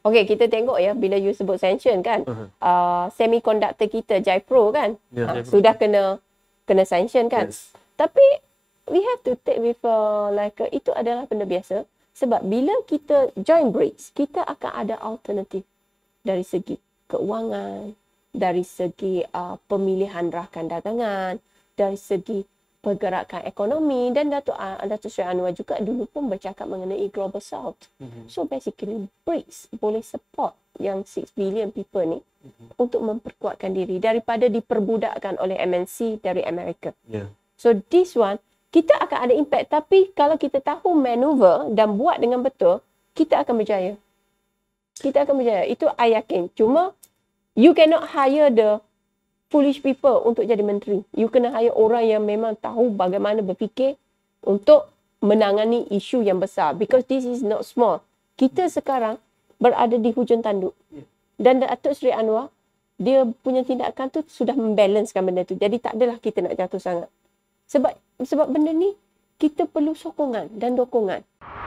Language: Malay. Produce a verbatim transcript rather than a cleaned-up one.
Okey, kita tengok ya, bila you sebut sanction kan, Uh-huh. uh, semiconductor kita Jaipro kan, Ya, uh, Jaipro. sudah kena kena sanction kan. Yes. Tapi we have to take with uh, like uh, itu adalah benda biasa, sebab bila kita join BRICS, kita akan ada alternatif dari segi keuangan, dari segi uh, pemilihan rakan dagangan, dari segi pergerakan ekonomi, dan Datuk uh, Datuk Seri Anwar juga dulu pun bercakap mengenai Global South. Mm-hmm. So basically BRICS boleh support yang six billion people ni Mm-hmm. untuk memperkuatkan diri daripada diperbudakkan oleh M N C dari Amerika. Yeah. So this one kita akan ada impact, tapi kalau kita tahu maneuver dan buat dengan betul, kita akan berjaya. Kita akan berjaya. Itu I yakin. Cuma you cannot hire the foolish people untuk jadi menteri. You kena hire orang yang memang tahu bagaimana berfikir untuk menangani isu yang besar. Because this is not small. Kita sekarang berada di hujung tanduk. Dan Datuk Seri Anwar, dia punya tindakan tu sudah membalancekan benda tu. Jadi tak adalah kita nak jatuh sangat. Sebab sebab benda ni kita perlu sokongan dan dokongan.